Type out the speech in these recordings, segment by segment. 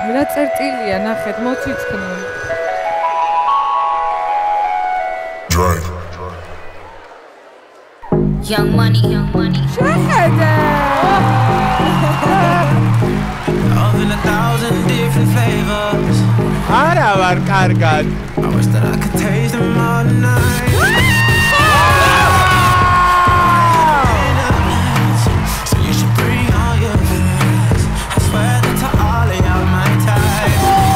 რა წერტილია, ნახეთ, მოციცქნული. Young money. შეხედე! Love in 1,000 different flavors. არა ვარ კარგად. I wish that I could taste them all night. So you should bring all your friends. I swear that to all of y'all my type.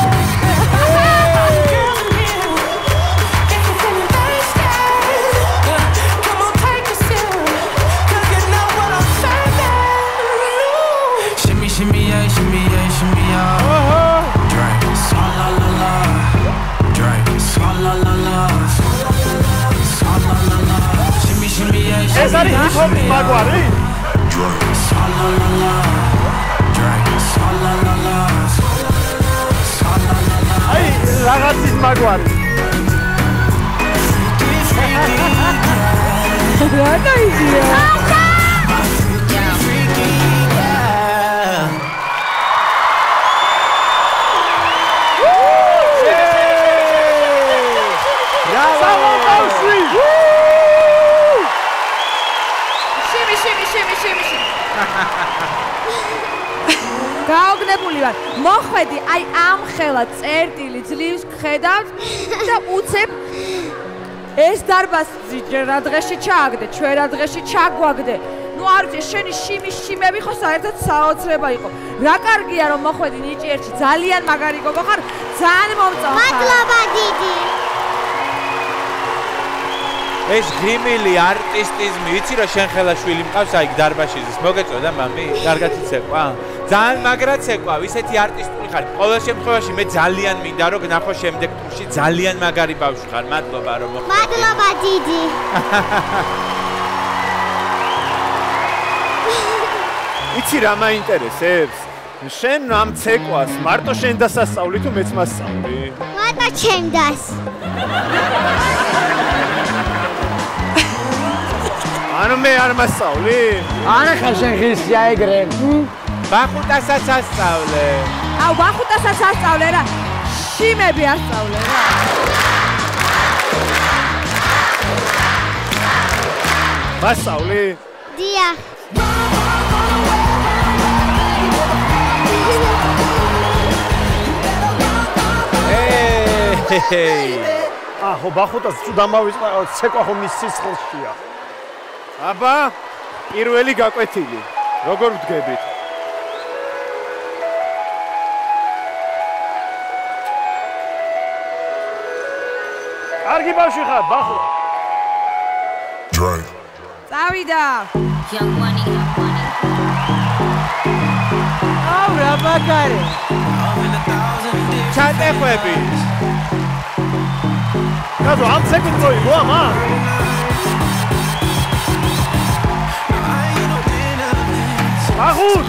Shimmy yeah, shimmy yeah. Drink, swalla la la. Drink, swalla la la. Swalla la la. Shimmy yeah, shimmy yeah. ეს არის ჰიპ-ჰოპის მაგვარი? Drink, swalla la la. Drink, swalla la la. Swalla la la. აი, რაღაცის მაგვარი. რა დაიძია? გაოგნებული ვარ. მოხვედი, აი ამ ხელა წერტილი ძლივს ხედავთ და უცებ ეს დარბაზი რა დღეში ჩააგდე, ჩვენ რა დღეში ჩაგვაგდე. ნუ არ ვიცი, შენი შიმები ხო საერთოდ საოცრება იყო. რა კარგია რომ მოხვედი ნიჭიერში, ძალიან მაგარი გოგო ხარ, ძალიან მომწონს. მადლობა დიდი. ეს ღიმილი არტისტიზმი, იცი რომ შენ ხელა შვილი მყავს აი დარბაზში ზის. მოგეწოდა მამი? კარგად იცეყვა? ძალიან მაგრად ცეკვავ, ისეთი არტისტული ხარ. ყოველ შემთხვევაში მე ძალიან მინდა რომ გნახო შემდეგ ტურში ძალიან მაგარი ბავშვი ხარ. მადლობა რომ მოხვედი. მადლობა დიდი. იცი რა მაინტერესებს? შენ ამ ცეკვას მარტო შენ დასასწავლი თუ მეც მასწავლი? მარტო ჩემ დას. ანუ მე არ მასწავლი? არა ხარ შენ ხისია ეგრე. ბახუტასაც ასწავლე. აუ ბახუტასაც ასწავლე რა. შიმები ასწავლე რა. მასწავლი? დიახ. ხო ბახუტას თუ დამავიწყდა ცეკვა ხო მის სისხლშია. აბა პირველი გაკვეთილი. როგორ ვდგებით? კარგი ბავშვი ხარ, ბახუ. წავიდა. Young money. აუ რა მაგარი. ჩატეხვები. კაცო, ამ ცეკვით მოიგო ამა? ბახუტ!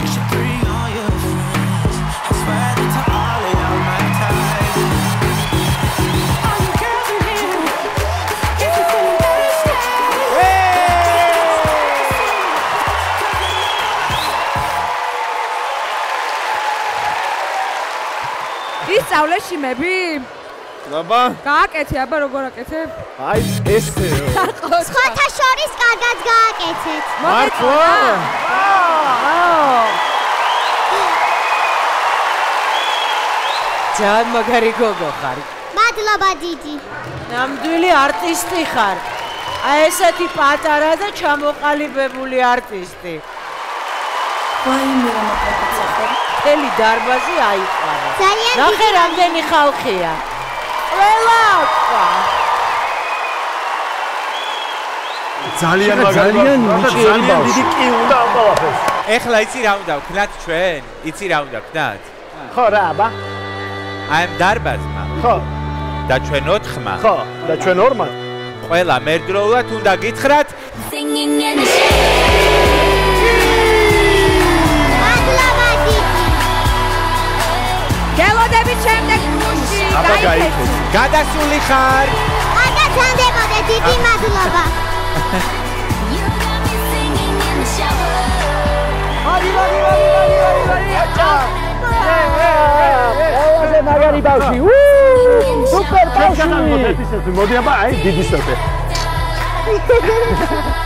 ისწავლე შიმები? აბა. გააკეთე, აბა როგორ აკეთებ? აი ესე. სხვათა შორის კარგად გააკეთეთ. მართლა? ძალიან მაგარი გოგო ხარ. მადლობა დიდი. ნამდვილი არტისტი ხარ. აი ესეთი პატარა და ჩამოყალიბებული არტისტი. ვაიმე რა მაგარი ხარ. მთელი დარბაზი აიყვარა. ძალიან ნახე რამდენი ხალხია. ყველა ყვა. ძალიან მაგარი. ძალიან დიდი კი უნდა ამ ყველაფერს. ეხლა იცი რა უნდა ვქნათ ჩვენ? იცი რა უნდა ვქნათ? ხო რა აბა? აი ამ დარბაზმა. ხო. და ჩვენ 4-მა. ხო, და ჩვენ 2-მა. ყველა მერდროულად უნდა გითხრათ Singing in the shade. მადლობა დიდი. გელოდებით შემდეგ ტურში. აბა გაიქეთ. გადასული ხარ. აგაცანდებოდე დიდი მადლობა. Hadi. მაგარი ბავში. სუპერ ბავში. მოდი აბა, აი დიდი სოტე.